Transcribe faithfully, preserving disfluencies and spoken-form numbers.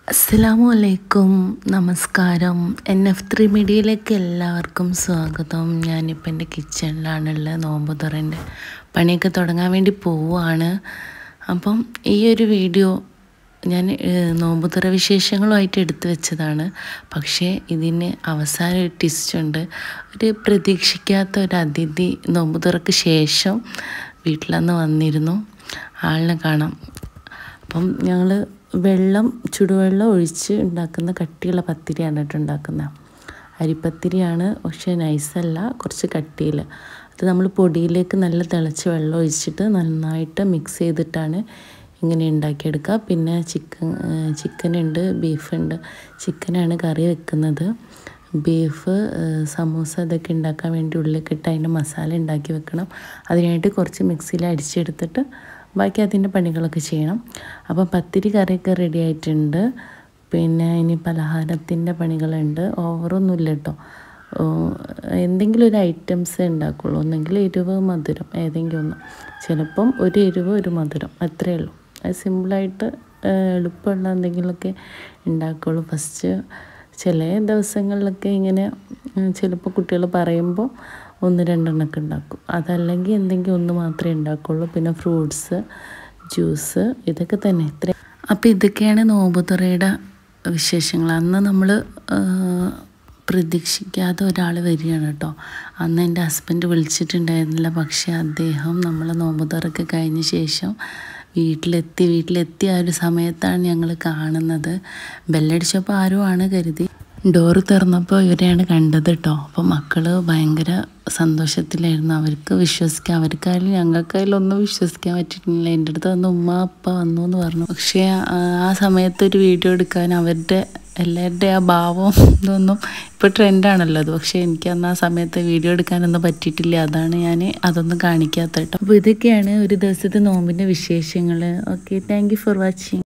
അസ്സലാമു അലൈക്കും, നമസ്കാരം. എൻ എഫ് ത്രീ മീഡിയയിലേക്ക് എല്ലാവർക്കും സ്വാഗതം. ഞാനിപ്പോൾ എൻ്റെ കിച്ചണിലാണുള്ളത്. നോമ്പ് തുറൻ്റെ പണിയൊക്കെ തുടങ്ങാൻ വേണ്ടി പോവുകയാണ്. അപ്പം ഈ ഒരു വീഡിയോ ഞാൻ നോമ്പ് തുറ വിശേഷങ്ങളുമായിട്ട് എടുത്തു വെച്ചതാണ്. പക്ഷേ ഇതിന് അവസാനം ഒരു ട്വിസ്റ്റുണ്ട്. ഒരു പ്രതീക്ഷിക്കാത്ത ഒരു അതിഥി നോമ്പ് തുറക്ക് ശേഷം വീട്ടിലന്ന് വന്നിരുന്നു. ആളിനെ കാണാം. അപ്പം ഞങ്ങൾ വെള്ളം ചുടുവെള്ളം ഒഴിച്ച് ഉണ്ടാക്കുന്ന കട്ടിയുള്ള പത്തിരിയാണ് കേട്ടോ ഉണ്ടാക്കുന്നത്. അരിപ്പത്തിരിയാണ്, പക്ഷേ നൈസല്ല, കുറച്ച് കട്ടിയിൽ. അത് നമ്മൾ പൊടിയിലേക്ക് നല്ല തിളച്ച് വെള്ളം ഒഴിച്ചിട്ട് നന്നായിട്ട് മിക്സ് ചെയ്തിട്ടാണ് ഇങ്ങനെ ഉണ്ടാക്കിയെടുക്കുക. പിന്നെ ചിക്കൻ ചിക്കനുണ്ട്, ബീഫുണ്ട്. ചിക്കനാണ് കറി വെക്കുന്നത്. ബീഫ് സമൂസ ഇതൊക്കെ ഉണ്ടാക്കാൻ വേണ്ടി ഉള്ളിലേക്ക് ഇട്ട് അതിൻ്റെ മസാല ഉണ്ടാക്കി വെക്കണം. അതിനായിട്ട് കുറച്ച് മിക്സിയിൽ അടിച്ചെടുത്തിട്ട് ബാക്കി അതിൻ്റെ പണികളൊക്കെ ചെയ്യണം. അപ്പോൾ പത്തിരി കറിയൊക്കെ റെഡി ആയിട്ടുണ്ട്. പിന്നെ ഇനി പലഹാരത്തിൻ്റെ പണികളുണ്ട്. ഓവറൊന്നുമില്ല കേട്ടോ. എന്തെങ്കിലും ഒരു ഐറ്റംസ് ഉണ്ടാക്കുള്ളൂ. ഒന്നെങ്കിൽ എരിവ് മധുരം ഏതെങ്കിലും ഒന്ന്. ചിലപ്പം ഒരു എരിവ് ഒരു മധുരം, അത്രയേ ഉള്ളൂ. അത് സിമ്പിളായിട്ട് എളുപ്പമുള്ള എന്തെങ്കിലുമൊക്കെ ഉണ്ടാക്കുള്ളൂ. ഫസ്റ്റ് ചില ദിവസങ്ങളിലൊക്കെ ഇങ്ങനെ ചിലപ്പോൾ കുട്ടികൾ പറയുമ്പോൾ ഒന്ന് രണ്ടെണ്ണമൊക്കെ ഉണ്ടാക്കും. അതല്ലെങ്കിൽ എന്തെങ്കിലും ഒന്ന് മാത്രമേ ഉണ്ടാക്കുള്ളൂ. പിന്നെ ഫ്രൂട്ട്സ്, ജ്യൂസ്, ഇതൊക്കെ തന്നെ ഇത്ര. അപ്പോൾ ഇതൊക്കെയാണ് നോമ്പ് തുറയുടെ വിശേഷങ്ങൾ. അന്ന് നമ്മൾ പ്രതീക്ഷിക്കാതെ ഒരാൾ വരികയാണ് കേട്ടോ. അന്ന് എൻ്റെ ഹസ്ബൻഡ് വിളിച്ചിട്ടുണ്ടായിരുന്നില്ല. പക്ഷേ അദ്ദേഹം നമ്മൾ നോമ്പ് തുറക്ക് കഴിഞ്ഞ ശേഷം വീട്ടിലെത്തി വീട്ടിലെത്തിയ ആ ഒരു സമയത്താണ് ഞങ്ങൾ കാണുന്നത്. ബെല്ലടിച്ചപ്പോൾ ആരും ആണ് കരുതി. ഡോറ് തുറന്നപ്പോൾ ഇവരെയാണ് കണ്ടത് കേട്ടോ. അപ്പോൾ മക്കൾ ഭയങ്കര സന്തോഷത്തിലായിരുന്നു. അവർക്ക് വിശ്വസിക്കാൻ, അവർക്കായാലും ഞങ്ങൾക്കായാലും ഒന്നും വിശ്വസിക്കാൻ പറ്റിയിട്ടില്ല. എൻ്റെ അടുത്ത് വന്ന് ഉമ്മ അപ്പ വന്നു എന്ന് പറഞ്ഞു. പക്ഷേ ആ സമയത്തൊരു വീഡിയോ എടുക്കാൻ അവരുടെ എല്ലാവരുടെ ആ ഭാവം ഇതൊന്നും ഇപ്പോൾ ട്രെൻഡാണല്ലോ അത്. പക്ഷേ എനിക്ക് അന്ന് ആ സമയത്ത് വീഡിയോ എടുക്കാനൊന്നും പറ്റിയിട്ടില്ല. അതാണ് ഞാൻ അതൊന്നും കാണിക്കാത്ത കേട്ടോ. അപ്പോൾ ഇതൊക്കെയാണ് ഒരു ദിവസത്തെ നോമ്പിൻ്റെ വിശേഷങ്ങൾ. Okay, thank you for watching.